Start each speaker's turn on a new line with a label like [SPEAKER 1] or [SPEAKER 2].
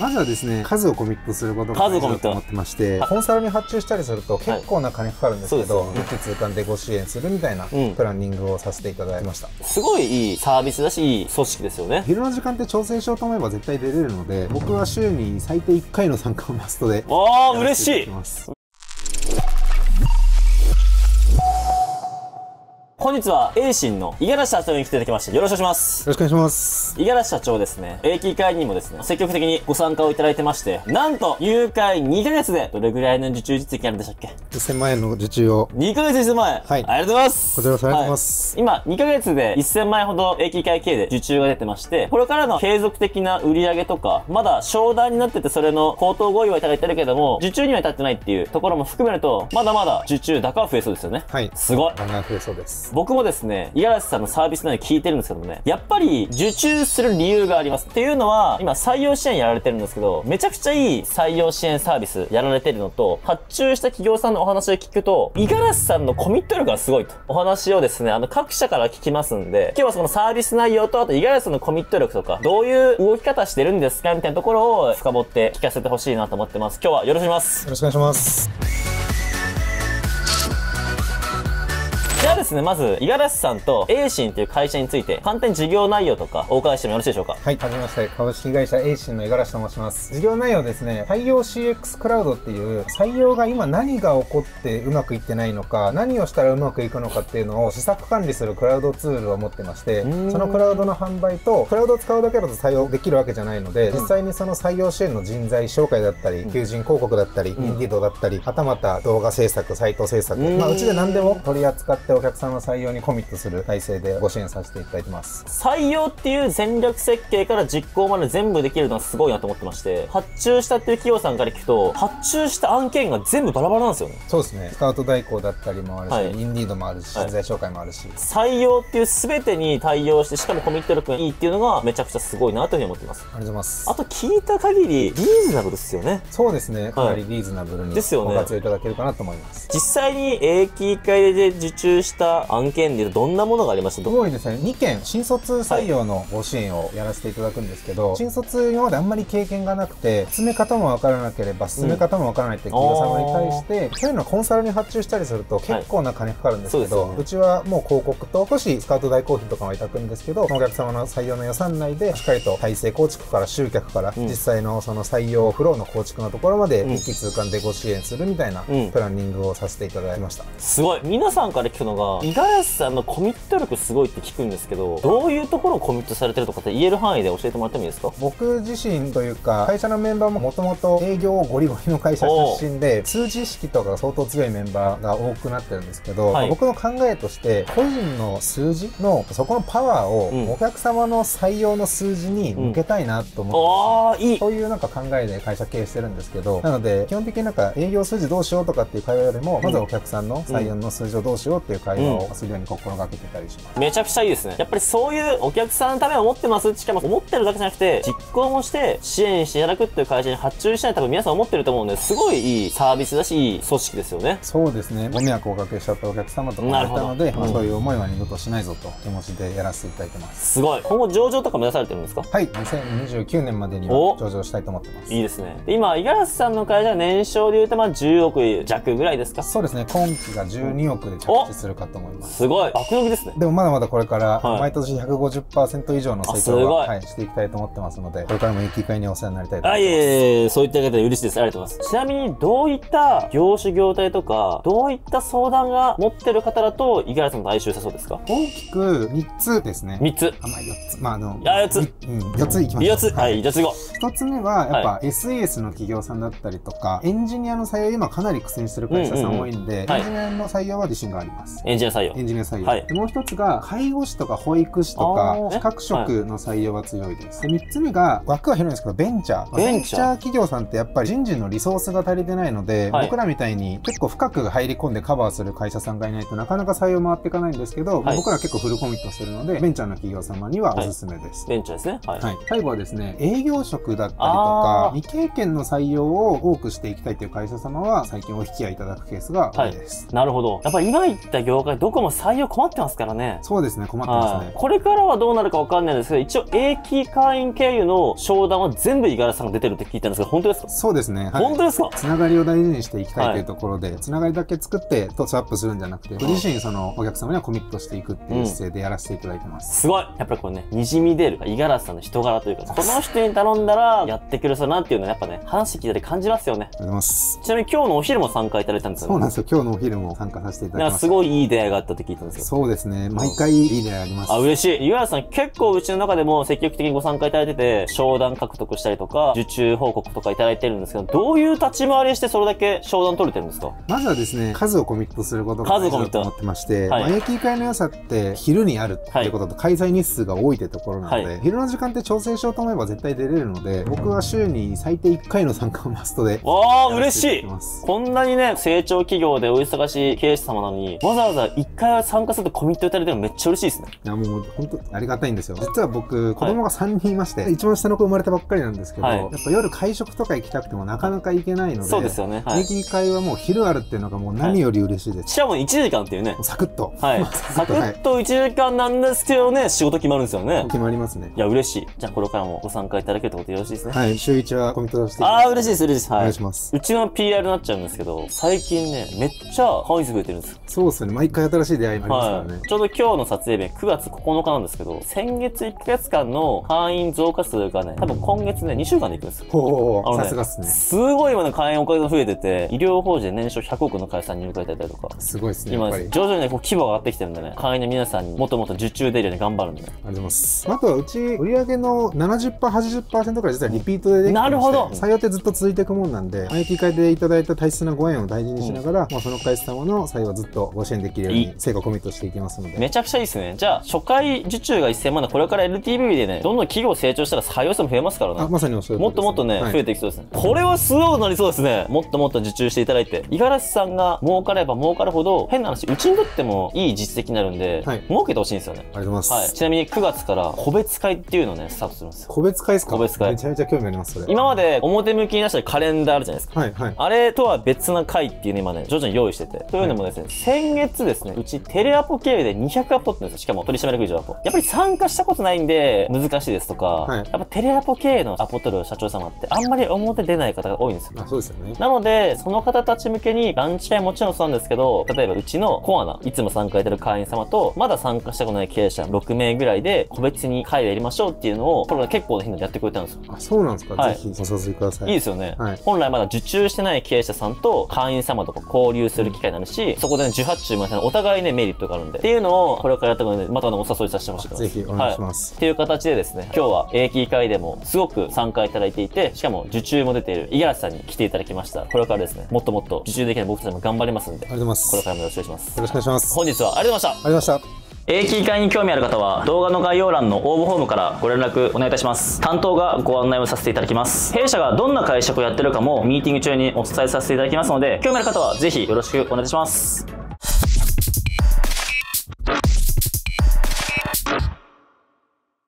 [SPEAKER 1] まずはですね、数をコミットすることが大事だと思ってまして、コンサルに発注したりすると結構な金かかるんですけど、一気通貫でご支援するみたいなプランニングをさせていただきました。
[SPEAKER 2] すごいいいサービスだし、いい組織ですよね。
[SPEAKER 1] 昼の時間って調整しようと思えば絶対出れるので、僕は週に最低1回の参加をマストで。
[SPEAKER 2] ああ、嬉しい。本日はエイシンの五十嵐社長に来ていただきまして、よろしくお願いします。
[SPEAKER 1] よろしくお願いします。
[SPEAKER 2] 五十嵐社長ですね、英気会にもですね、積極的にご参加をいただいてまして、なんと入会2ヶ月でどれぐらいの受注実績あるんでしたっけ？
[SPEAKER 1] 1000万円の受注を。
[SPEAKER 2] 2ヶ月1000万円。はい。ありがとうございます。
[SPEAKER 1] こちらこそありがとうございます。
[SPEAKER 2] 今、2ヶ月で1000万円ほど英気会系で受注が出てまして、これからの継続的な売り上げとか、まだ商談になっててそれの口頭合意はいただいてるけども、受注には至ってないっていうところも含めると、まだまだ受注高は増えそうですよね。
[SPEAKER 1] はい。
[SPEAKER 2] すごい。
[SPEAKER 1] ガンガン増えそうです。
[SPEAKER 2] 僕もですね、五十嵐さんのサービス内で聞いてるんですけどもね、やっぱり受注する理由があります。っていうのは、今採用支援やられてるんですけど、めちゃくちゃいい採用支援サービスやられてるのと、発注した企業さんのお話を聞くと、五十嵐さんのコミット力がすごいと。お話をですね、各社から聞きますんで、今日はそのサービス内容と、あと五十嵐さんのコミット力とか、どういう動き方してるんですかみたいなところを深掘って聞かせてほしいなと思ってます。今日はよろしくお願いします。
[SPEAKER 1] よろしくお願いします。
[SPEAKER 2] じゃあですね、まず、五十嵐さんとエイシンという会社について、簡単に事業内容とかお伺いしてもよろしいでしょうか？
[SPEAKER 1] はい、はじめまして、株式会社エイシンの五十嵐と申します。事業内容ですね、採用 CX クラウドっていう、採用が今何が起こってうまくいってないのか、何をしたらうまくいくのかっていうのを施策管理するクラウドツールを持ってまして、そのクラウドの販売と、クラウドを使うだけだと採用できるわけじゃないので、実際にその採用支援の人材紹介だったり、求人広告だったり、インディードだったり、はたまた動画制作、サイト制作、うちで何でも取り扱ってお客さんの採用にコミットする体制でご支援させていただいてます。
[SPEAKER 2] 採用っていう戦略設計から実行まで全部できるのはすごいなと思ってまして、発注したっていう企業さんから聞くと、発注した案件が全部バラバラなんですよね。
[SPEAKER 1] そうですね。スカウト代行だったりもあるし、インディードもあるし、人材紹介もあるし。
[SPEAKER 2] 採用っていう全てに対応して、しかもコミット力がいいっていうのがめちゃくちゃすごいなというふうに思ってます。
[SPEAKER 1] ありがとうございます。
[SPEAKER 2] あと聞いた限り、リーズナブルですよね。
[SPEAKER 1] そうですね。かなりリーズナブルにご活用いただけるかなと思います。
[SPEAKER 2] 実際に英気会で受注した案件でどんなものがありました？
[SPEAKER 1] すごいですね。2件、新卒採用のご支援をやらせていただくんですけど、新卒今まであんまり経験がなくて、進め方もわからなければ、進め方もわからないって企業様に対して、そういうのはコンサルに発注したりすると結構な金かかるんですけど、うちはもう広告と少しスカウト代行費とかはいただくんですけど、お客様の採用の予算内でしっかりと体制構築から集客から、実際のその採用フローの構築のところまで一気通貫でご支援するみたいなプランニングをさせていただきました。
[SPEAKER 2] すごい。皆さんから聞くのが、五十嵐さんのコミット力すごいって聞くんですけど、どういうところをコミットされてるとかって言える範囲で教えてもらってもいいですか？
[SPEAKER 1] 僕自身というか、会社のメンバーももともと営業ゴリゴリの会社出身で、数字意識とかが相当強いメンバーが多くなってるんですけど、僕の考えとして、個人の数字の、そこのパワーをお客様の採用の数字に向けたいなと思って、そういうなんか考えで会社経営してるんですけど、なので、基本的になんか営業数字どうしようとかっていう会話よりも、まずはお客さんの採用の数字をどうしようっていう会話をするように心がけてたりします。
[SPEAKER 2] めちゃくちゃいいですね。やっぱりそういうお客さんのためを思ってます。しかも思ってるだけじゃなくて、実行もして支援していただくっていう会社に発注したい多分皆さん思ってると思うんで、すごいいいサービスだし、いい組織ですよね。
[SPEAKER 1] そうですね。ご迷惑をおかけしちゃったお客様とかもいたので、そういう思いは二度としないぞと気持ちでやらせていただいてます。
[SPEAKER 2] すごい。今後上場とか目指されてるんですか？
[SPEAKER 1] はい。2029年までには上場したいと思ってます。
[SPEAKER 2] いいですね。で今、五十嵐さんの会社は年商で言うと10億弱ぐらいですか？
[SPEAKER 1] そうですね。今期が12億で着地するかと思います。
[SPEAKER 2] すごい。爆伸びですね。
[SPEAKER 1] でもまだまだこれから、毎年 150% 以上の成長は、していきたいと思ってますので、これからも英気会にお世話になりたいと思います。
[SPEAKER 2] そういった方で嬉しいです。ありがとうございます。ちなみに、どういった業種業態とか、どういった相談が持ってる方だと、五十嵐さんと相性したそうですか？
[SPEAKER 1] 大きく3つですね。
[SPEAKER 2] 3つ。
[SPEAKER 1] まあ4つ。まあ
[SPEAKER 2] 4つ。
[SPEAKER 1] 4ついきましょう。
[SPEAKER 2] 4つ。はい、じゃあ次。
[SPEAKER 1] 1つ目は、やっぱ SAS の企業さんだったりとか、エンジニアの採用今かなり苦戦してる会社さん多いんで、エンジニアの採用は自信があります。
[SPEAKER 2] エンジニア採用。
[SPEAKER 1] エンジニア採用。でもう1つが、介護士とか保育士とか、資格職の採用は強いです。で、3つ目が、枠は広いんですけど、ベンチャー。ベンチャー企業さんってやっぱり人事のリソースが足りてないので、僕らみたいに結構深く入り込んでカバーする会社さんがいないとなかなか採用回っていかないんですけど、僕ら結構フルコミットしてるので、ベンチャーの企業様にはおすすめです。
[SPEAKER 2] ベンチャーですね。はい。
[SPEAKER 1] 最後はですね、営業職だったりとか、未経験の採用を多くしていきたいという会社様は、最近お引き合いいただくケースが多いです。
[SPEAKER 2] なるほど。やっぱり今言った業界ぱりどこも採用困ってますからね。
[SPEAKER 1] そうですね、困ってますね。
[SPEAKER 2] これからはどうなるかわかんないんですけど、一応、英気会員経由の商談は全部五十嵐さんが出てるって聞いたんですけど、本当ですか？
[SPEAKER 1] そうですね。はい、
[SPEAKER 2] 本当ですか？
[SPEAKER 1] つながりを大事にしていきたいというところで、つながりだけ作ってトスアップするんじゃなくて、ご自身そのお客様にはコミットしていくっていう姿勢でやらせていただいてます。
[SPEAKER 2] すごい。やっぱりこれね、滲み出る五十嵐さんの人柄というか、この人に頼んだらやってくれそうなっていうのはやっぱね、話聞いたり感じますよね。
[SPEAKER 1] ありがとうございます。
[SPEAKER 2] ちなみに今日のお昼も参加いただいたんですよね。
[SPEAKER 1] そうなんですよ。今日のお昼も参加させていただきました。
[SPEAKER 2] すごいいい出会いがあったって聞いたんですよ。
[SPEAKER 1] そうですね。毎回いい出会いあります。
[SPEAKER 2] あ、嬉しい。五十嵐さん結構うちの中でも積極的にご参加いただいてて、商談獲得したりとか、受注報告とかいただいてるんですけど、どういう立ち回りしてそれだけ商談取れてるんですか？
[SPEAKER 1] まずはですね、数をコミットすることが大事だと思ってまして、英気会の良さって昼にあるっていうことと開催日数が多いってところなので、昼の時間って調整しようと思えば絶対出れるので、僕は週に最低1回の参加をマストで。
[SPEAKER 2] ああ、嬉しい。こんなにね、成長企業でお忙しい経営者様なのに、わざわざ1回参加するとコミットいただいてるのめっちゃ嬉しいですね。
[SPEAKER 1] いや、もう本当ありがたいんですよ。実は僕、子供が3人いまして、一番下の子生まれたばっかりなんですけど、やっぱ夜会食とか行きたくてもなかなか行けないので、
[SPEAKER 2] そうですよね。
[SPEAKER 1] 英気会はもう昼あるっていうのがもう何より嬉しいです。
[SPEAKER 2] しかも1時間っていうね。
[SPEAKER 1] サクッと。
[SPEAKER 2] はい。サクッと1時間なんですけどね、仕事決まるんですよね。
[SPEAKER 1] 決まりますね。
[SPEAKER 2] いや、嬉しい。じゃあこれからもご参加いただけるってことでよろしいですね。
[SPEAKER 1] はい。週1はコミットして。
[SPEAKER 2] ああ、嬉しいです、嬉しいです。はい。
[SPEAKER 1] お願いします。
[SPEAKER 2] うちの PR になっちゃうんですけど、最近ね、めっちゃ会員数増えてるんですよ。
[SPEAKER 1] そうですよね。毎回新しい出会いがありますからね。
[SPEAKER 2] ちょうど今日の撮影日9月9日なんですけど、先月1ヶ月間の会員増加数がね、多分今月ね、2週間でいくんですよ。
[SPEAKER 1] ほう、さすがっすね。
[SPEAKER 2] すごい今ね、会員おかげが増えてて、医療法人で年商100億の会社に入会いただいたりとか。
[SPEAKER 1] すごいですね。
[SPEAKER 2] 今、徐々にね、こう規模が上がってきてるんでね、会員の皆さんにもっともっと受注できるように頑張るんでね。
[SPEAKER 1] ありがとうございます。あとはうち、売上の70%、80% くらい実はリピートでできてまして、
[SPEAKER 2] なるほど。
[SPEAKER 1] 採用ってずっと続いていくもんなんで、IT 会でいただいた大切なご縁を大事にしながら、その会社様の採用をずっとご支援できるように、成果をコミットしていきますので。
[SPEAKER 2] めちゃくちゃいいですね。じゃあ、初回受注が1000万で、これから LTV でね、どんどん企業成長したら採用数も増えますからね。
[SPEAKER 1] まさにおっしゃる
[SPEAKER 2] もっともっとね、増えていきそうですね。これはすごくなりそうですね。もっともっと受注していただいて。五十嵐さんが儲かれば儲かるほど、変な話、うちにとってもいい実績になるんで、儲けてほしいんですよね。
[SPEAKER 1] ありがとうございます。
[SPEAKER 2] はい。ちなみに9月から個別会っていうのをね、スタートするんですよ。
[SPEAKER 1] 個別会ですか？
[SPEAKER 2] 個別会。
[SPEAKER 1] めちゃめちゃ興味あります、それ。
[SPEAKER 2] 今まで表向きに出したカレンダーあるじゃないですか。
[SPEAKER 1] はいはい。
[SPEAKER 2] あれとは別な会っていうの今ね、徐々に用意してて。というのもですね、先月ですね、うちテレアポ経由で200アポってるんですよ。しかも取締役以上アポ。やっぱり参加したことないんで難しいですとか、やっぱテレアポ経由のアポ取る社長様ってあんまり表出ない方が多いんですよ。
[SPEAKER 1] そうですよね。
[SPEAKER 2] なので、その方たち向けにランチ会もちろんそうなんですけど、例えばうちのコアないつも参加いただいてる会員様と、まだ参加したことない経営者6名ぐらいで個別に会をやりましょうっていうのを、これが結構な頻度でやってくれたんですよ。
[SPEAKER 1] あ、そうなんですか？ぜひお誘いください。
[SPEAKER 2] いいですよね。本来まだ受注してない経営者さんと会員様とか交流する機会になるし、そこでね、受発注もお互いね、メリットがあるんで。っていうのを、これからやったので、またお誘いさせてほしいと思います。
[SPEAKER 1] ぜひお願いします。
[SPEAKER 2] っていう形でですね、今日は英気会でもすごく参加いただいていて、しかも受注も出ている五十嵐さんに来ていただきました。これからですね、もっともっと受注できない僕たちも頑張りますんで。
[SPEAKER 1] ありがとうございます。
[SPEAKER 2] これからもよろしくお願いします。
[SPEAKER 1] よろしくお願いします。
[SPEAKER 2] 本日はありがとうございました。
[SPEAKER 1] ありがとうございました。
[SPEAKER 2] 英気会に興味ある方は動画の概要欄の応募フォームからご連絡お願いいたします。担当がご案内をさせていただきます。弊社がどんな会食をやってるかもミーティング中にお伝えさせていただきますので、興味ある方はぜひよろしくお願いいたします。